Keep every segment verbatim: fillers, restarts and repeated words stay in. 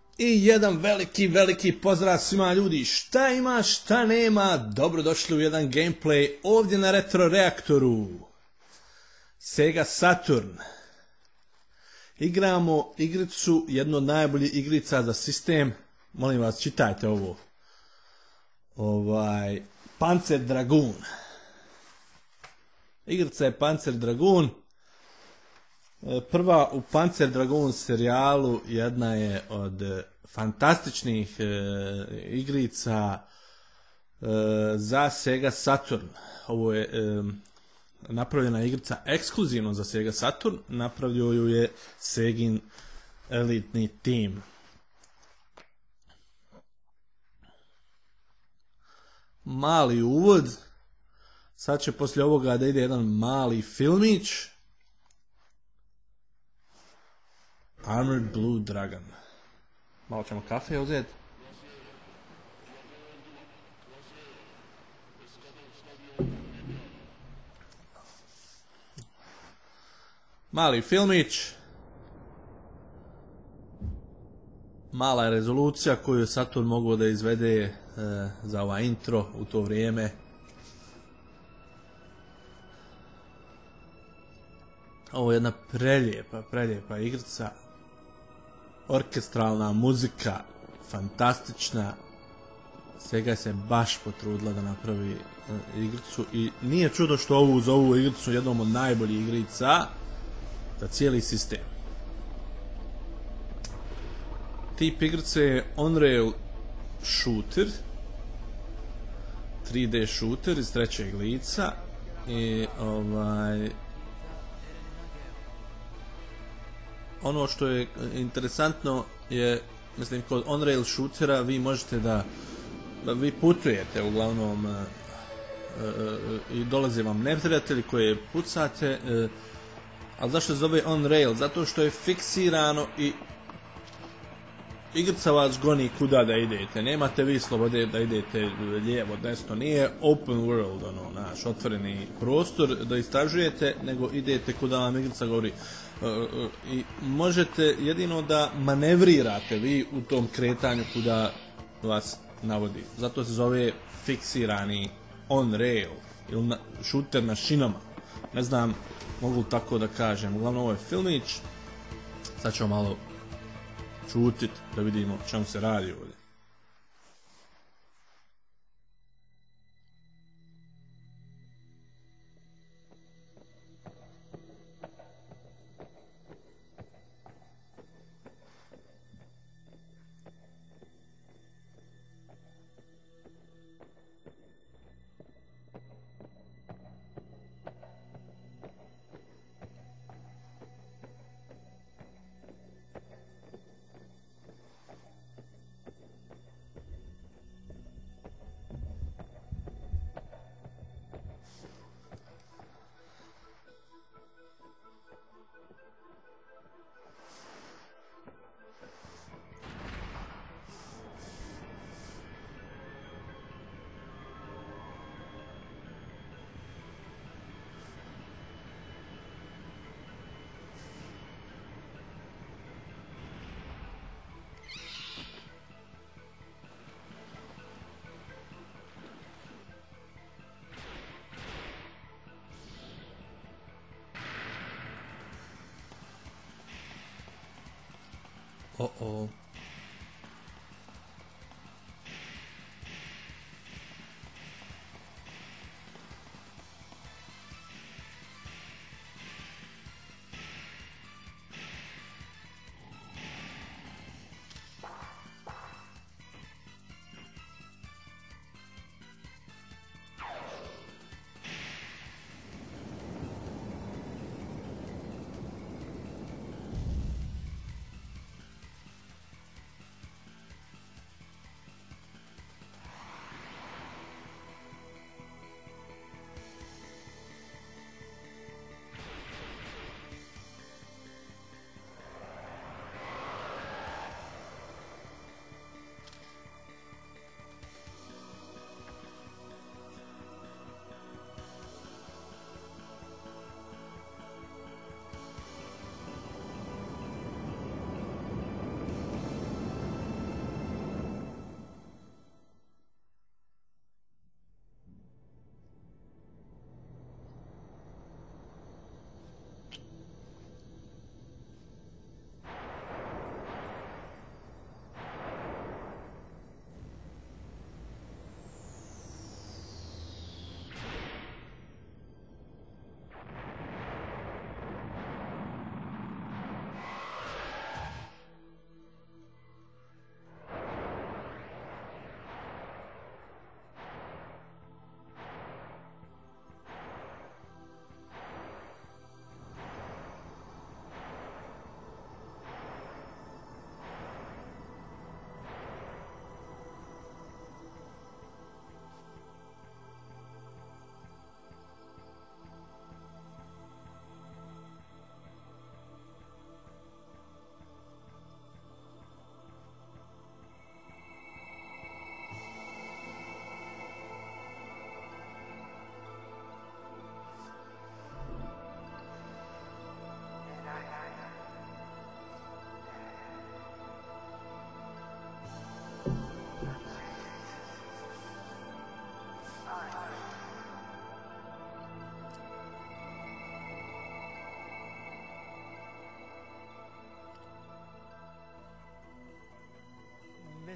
I jedan veliki, veliki pozdrav svima ljudi, šta ima, šta nema, dobrodošli u jedan gameplay ovdje na Retro Reaktoru. Sega Saturn. Igramo igricu, jednu od najboljih igrica za sistem, molim vas čitajte ovo. Ovaj, Panzer Dragoon. Igrica je Panzer Dragoon. Prva u Panzer Dragoon serijalu, jedna je od fantastičnih e, igrica e, za Sega Saturn. Ovo je e, napravljena igrica ekskluzivno za Sega Saturn, napravio ju je Segin elitni tim. Mali uvod, sad će poslije ovoga da ide jedan mali filmić. Armored Blue Dragon. Malo ćemo kafe uzeti. Mali filmić. Mala je rezolucija koju je Saturn mogao da izvede e, za ovaj intro u to vrijeme. Ovo je jedna prelijepa, prelijepa igrica. Orkestralna muzika, fantastična. Sega se baš potrudila da napravi uh, igricu i nije čudo što ovu zovu igricu jednom od najboljih igrica za cijeli sistem. Tip igrice je on-rail shooter, tri D shooter iz trećeg lica i ovaj... Ono što je interesantno je, mislim, kod on-rail shootera vi možete da, da vi putujete uglavnom e, e, i dolaze vam neprijatelji koje pucate, e, ali zašto se zove on-rail? Zato što je fiksirano i igrica vas goni kuda da idete, nemate vi slobode da idete lijevo, desno, nije open world, ono, naš otvoreni prostor da istražujete, nego idete kuda vam igrica govori. Uh, uh, i možete jedino da manevrirate vi u tom kretanju kuda vas navodi. Zato se zove fiksirani on-rail ili na, šuter na šinama. Ne znam, mogu tako da kažem. Uglavnom ovo je filmić. Sad ćemo malo čutit da vidimo o čemu se radi ovdje.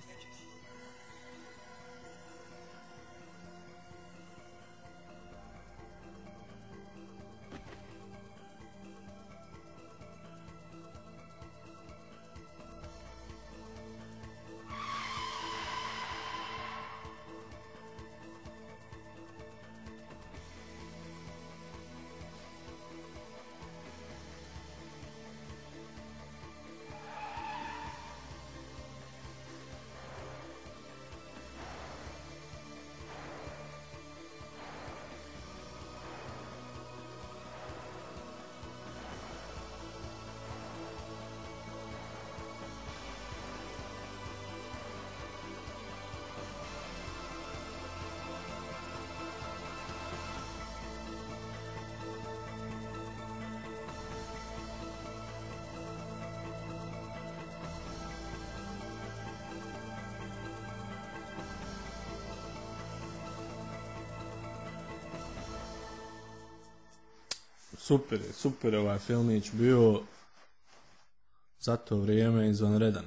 Super je, super je ovaj filmić bio za to vrijeme izvanredan.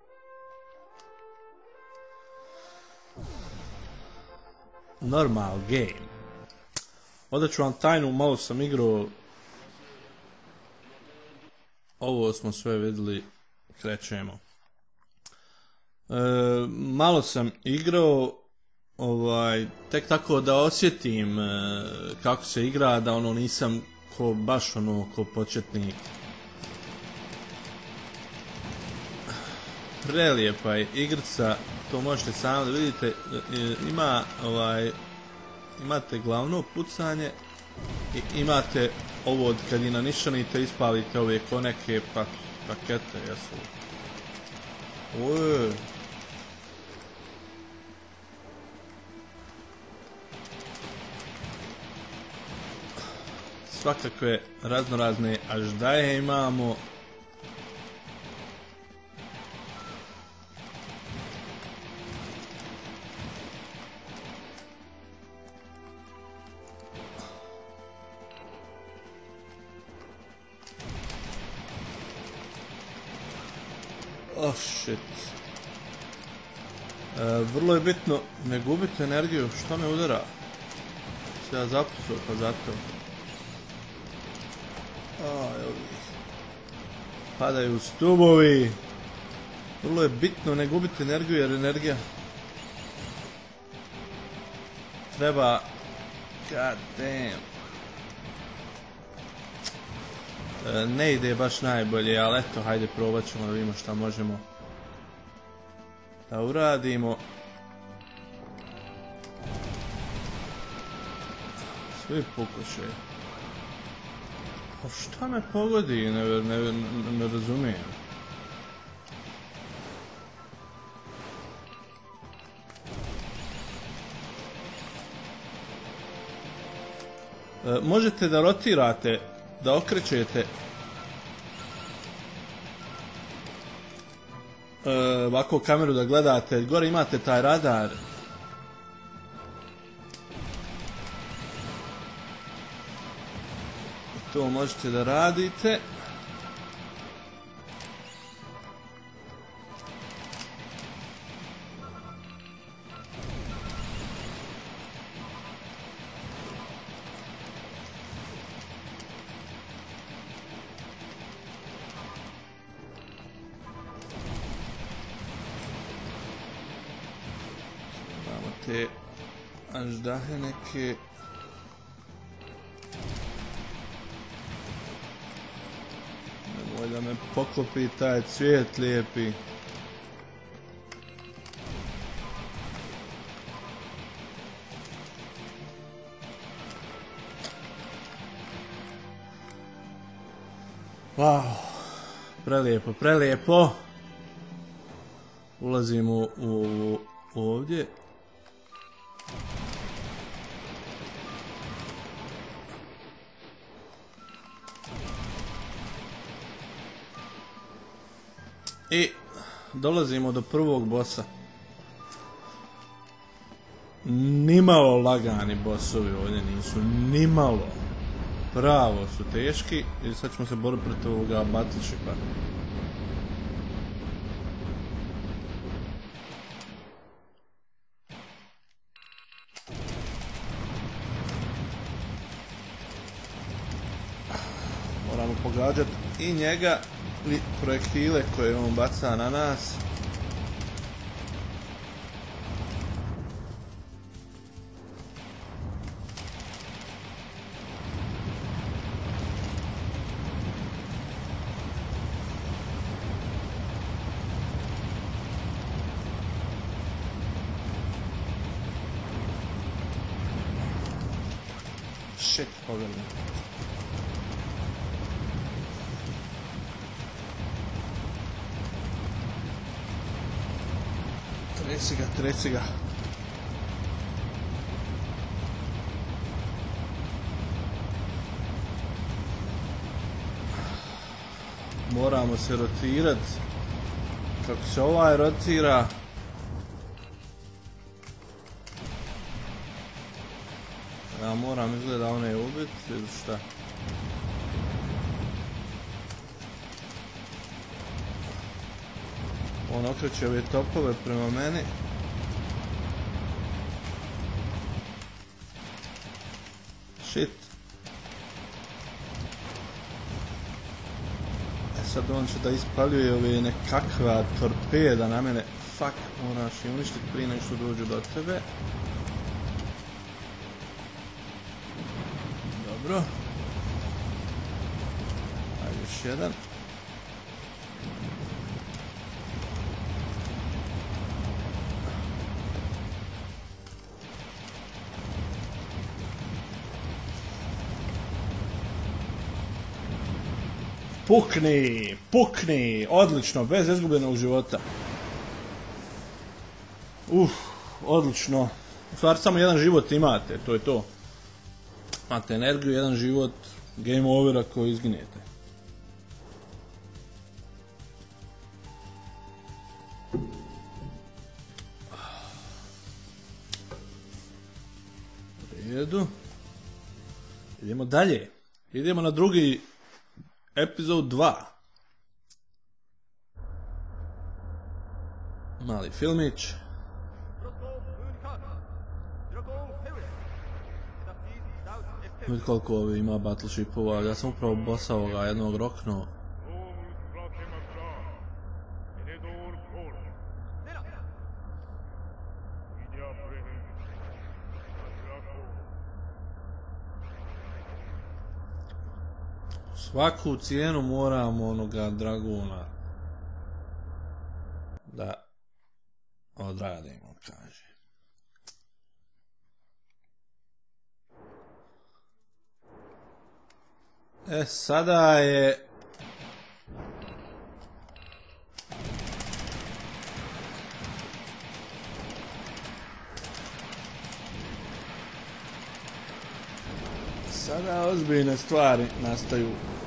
Normal game. Onda ću vam tajnu, malo sam igrao. Ovo smo sve vidjeli, krećemo. E, malo sam igrao, ovaj, tek tako da osjetim e, kako se igra, da ono nisam ko baš ono ko početnik. Prelijepa je igrica, to možete sami da vidite. E, ima ovaj, imate glavno pucanje i imate ovo kad i nanišanite, ispalite ove ko neke pa, pakete, jesu. Ojoj. Svakakve raznorazne aždaje imamo. Oh shit. E, vrlo je bitno ne gubiti energiju. Što me udara? Se ja zapucao pa zato. Aj, padaju stubovi. Vrlo je bitno ne gubiti energiju jer energija treba. God damn. E, ne ide baš najbolje, ali eto, hajde probat ćemo da vidimo šta možemo da uradimo. Svi pokušaju. Pa šta me pogodi, ne, ne, ne, ne razumijem. E, možete da rotirate, da okrećete e, ovako kameru da gledate, gore imate taj radar. To možete da radite. Imamo te aždahe neke. Da me poklopi taj cvijet lijepi. Wow, prelijepo, prelijepo. Ulazimo u, u, ovdje. I dolazimo do prvog bossa. Nimalo lagani bossovi ovdje nisu, nimalo. Pravo su teški i sad ćemo se boriti protiv ovoga battleshipa. pogađati i njega i projektile koje on baca na nas. Shit, pogledaj. Treci ga, treci ga. Moramo se rotirati. Kako se ovaj rotira. Ja moram izgleda one ubiti ili šta? On okreće ove topove prema meni. Shit. E sad on će da ispaljuje ove nekakva torpeda na mene. Fuck, moraš i uništiti prije nego što dođu do tebe. Dobro. Ajde još jedan. Pukni, pukni, odlično, bez izgubljenog života. Uf, odlično. U stvari samo jedan život imate, to je to. Imate energiju, jedan život, game over ako izginete. U redu. Idemo dalje. Idemo na drugi epizod dva. Mali filmić. Vidite koliko ovi ima battleshipova, ja sam upravo bossa ovoga jednog roknuo. Svaku cijenu moramo onoga draguna da odradimo, kaže. E, sada je... Sada ozbiljne stvari nastaju.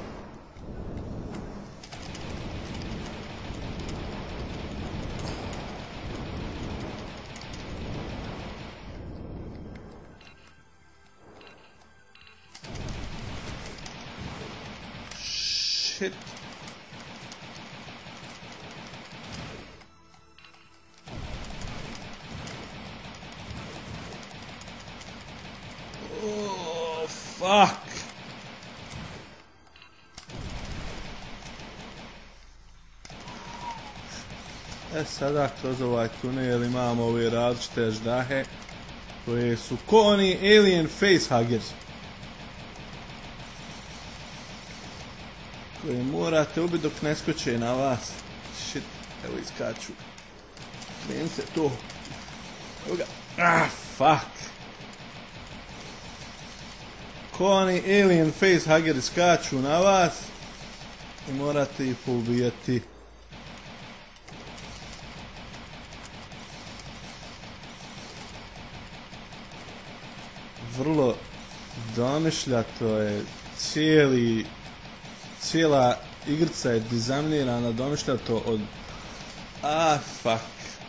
Shit. Oh, fuck. E sada kroz ovaj tunel imamo ove različite ždahe koje su ko oni alien facehuggers koje morate ubiti dok ne skoče na vas. Shit, evo iskaču. Kreni se to. Evo ga. Ah, fuck. Ko oni alien facehuggeri skaču na vas i morate ih poubijati. Vrlo domišljato je, cijeli cijela igrica je dizajnirana domišljato od... Ah, fuck.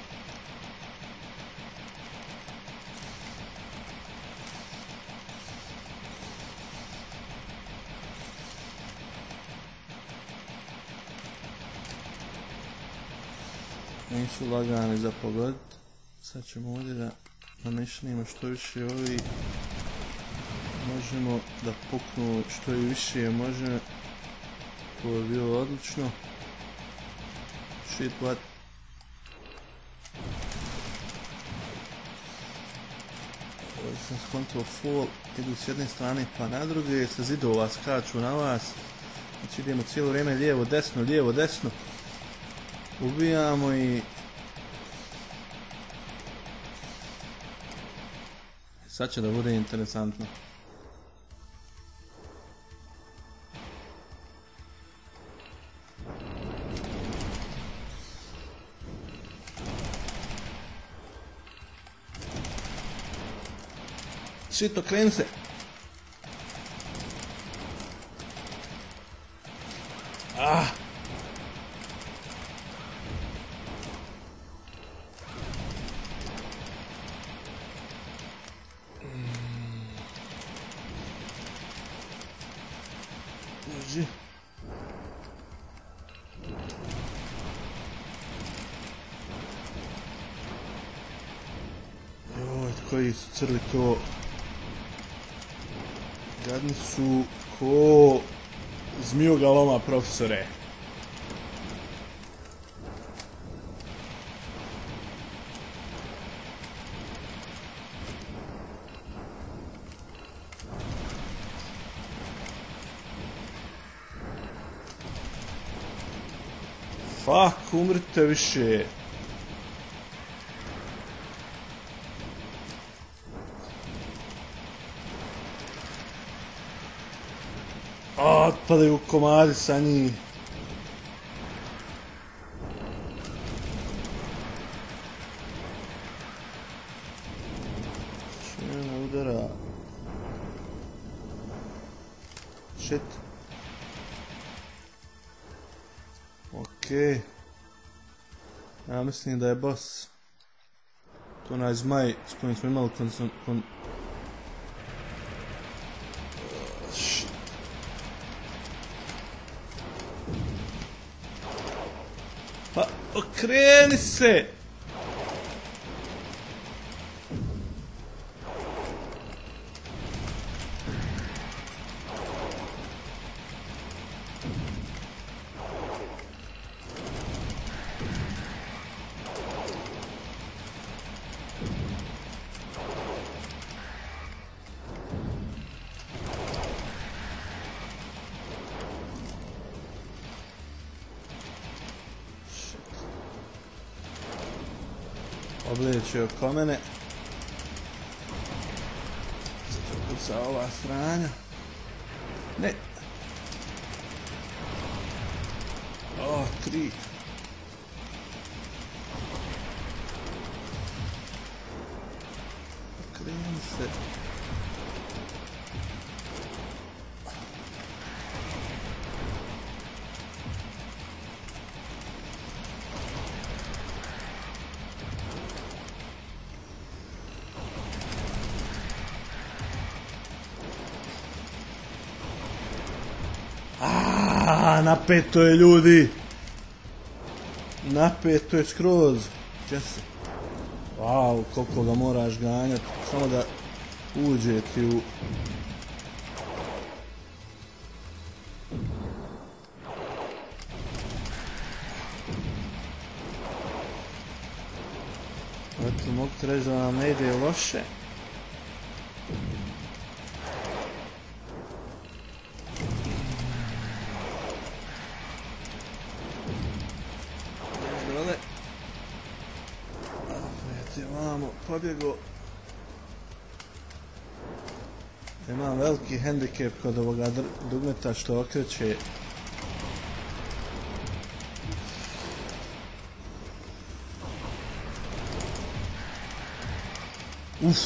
Nisu lagani za pogoditi. Sad ćemo ovdje da namišljimo što više ovi. Možemo da puknu što i više može. To je bilo odlično. Shit, what? Ovdje sam skontao fall, idu s jedne strane pa na druge, sa zidova skaču na vas. Znači idemo cijelo vrijeme lijevo, desno, lijevo, desno. Ubijamo i... Sad će da bude interesantno. Shit, okreni se! Ah! Drži. Joj, koji su crli to. Gadni su ko zmijogaloma, profesore. Fuck, umrite više. A, otpadaju komadi sa njih. Čena udara. Shit. Okej. Ja mislim da je boss. To onaj zmaj s kojim smo imali kon... kon... Pa, okreni se! Oblijeći oko mene. Puca ova stranja. Ne. O, tri. Okreni se. Aaaa, napeto je, ljudi. Napeto je skroz. Jesse. Wow, koliko ga moraš ganjati. Samo da uđe ti u... Dakle, mogu ti reći da nam ne ide loše. Pobjego. Imam veliki hendikep kod ovoga dugmeta što okreće. Uf.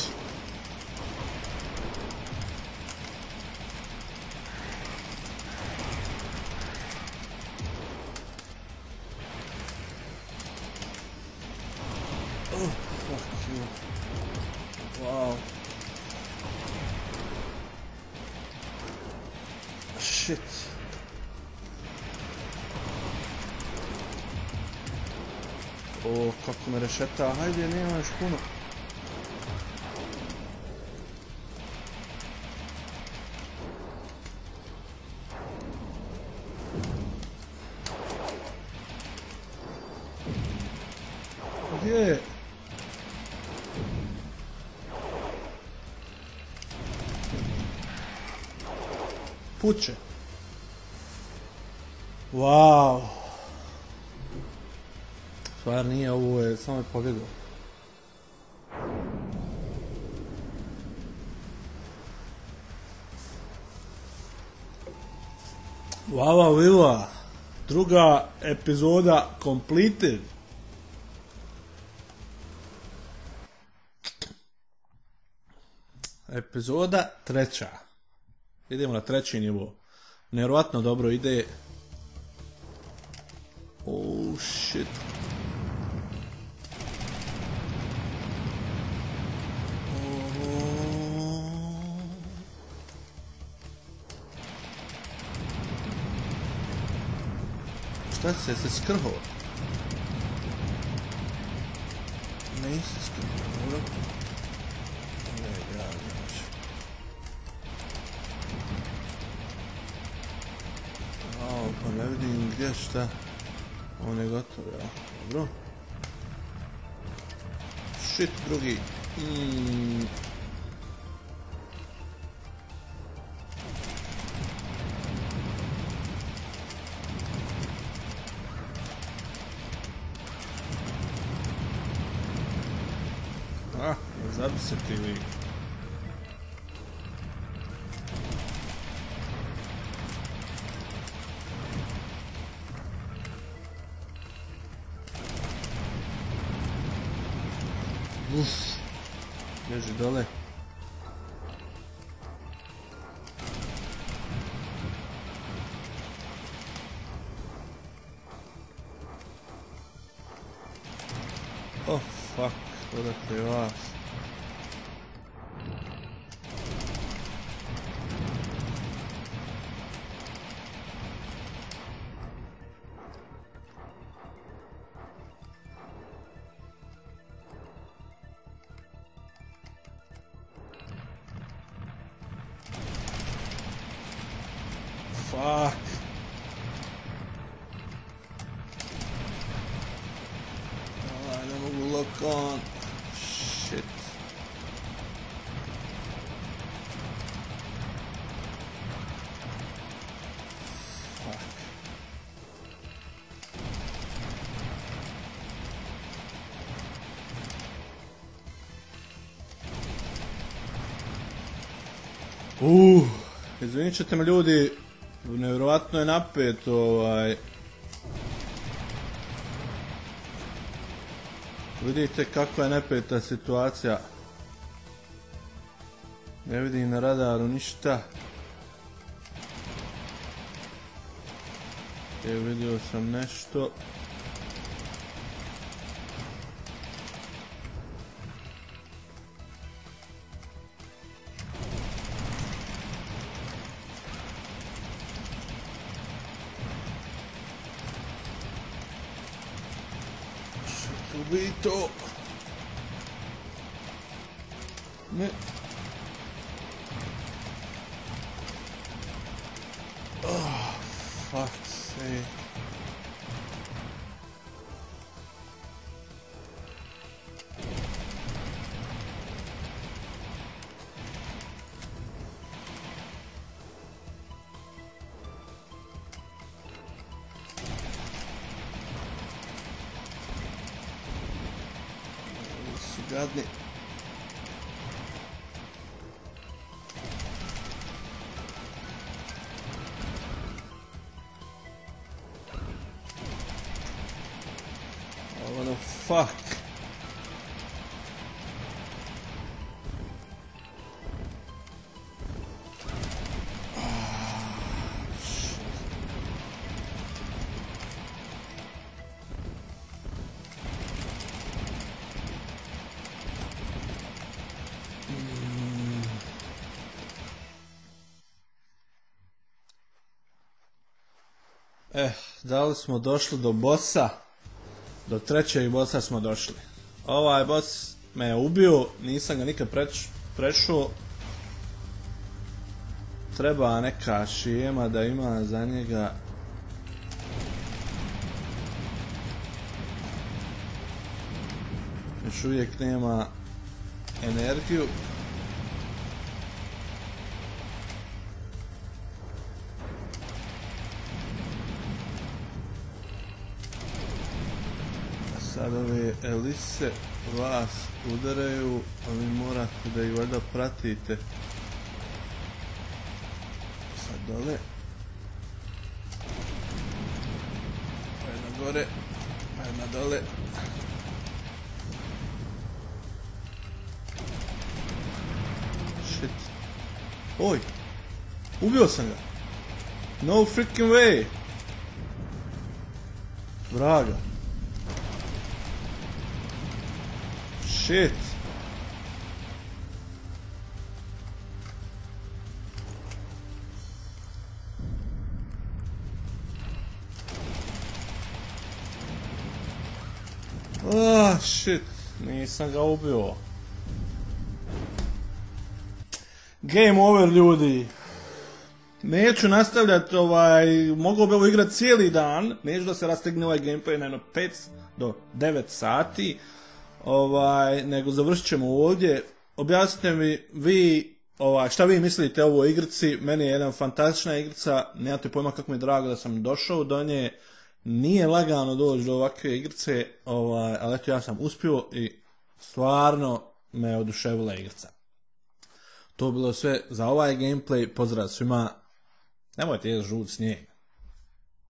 Oh, fuck you. Wow. Shit. O, kako me rešeta. Hajde, nema još puno. Gdje je? Puče. Wow. Stvar nije, ovo je samo je pobjegao. Wow, Vila. Druga epizoda completed. Epizoda treća. Idemo na treći nivo. Nevjerovatno dobro ide. Oh shit. Šta se se skrho? Nisi skrho, dobro? Ne, ja, znači. Ao, pa ne vidim gdje šta. On je gotov, ja. Dobro. Shit, drugi. Mm. Ah, zabi se ti vi. Uf, leži dole. Oh fuck, odakle je vas? Fuck. Oh, ne mogu lock on. Shit. Fuck. Uh, izvinit ćete me ljudi. Nevjerovatno je napet, ovaj... Vidite kako je napeta situacija. Ne vidim na radaru ništa. E, vidio sam nešto. Ubito. Ne. Oh, fuck sake. Gadni. Oh, what the fuck? Eh, da li smo došli do bossa? Do trećeg bossa smo došli. Ovaj boss me je ubio, nisam ga nikad preć, prešao. Treba neka šijema da ima za njega. još uvijek nema energiju. Sad ove elise vas udaraju, a vi morate da ih valjda pratite. Sad dole. Jedna gore, jedna dole. Shit. Oj! Ubio sam ga! No freaking way! Vraga! Shit! Ah, shit! Nisam ga ubio. Game over, ljudi. Neću nastavljati, ovaj, mogu bi ovo igrati cijeli dan, neću da se rastegne ovaj gameplay na jedno pet do devet sati, ovaj, nego završit ćemo ovdje. Objasnite mi vi, ovaj, šta vi mislite o ovoj igrici. Meni je jedna fantastična igrica, nemate pojma kako mi je drago da sam došao do nje. Nije lagano doći do ovakve igrice, ovaj, ali eto ja sam uspio i stvarno me oduševila igrica. To je bilo sve za ovaj gameplay, pozdrav svima, nemojte jesti žut snijeg.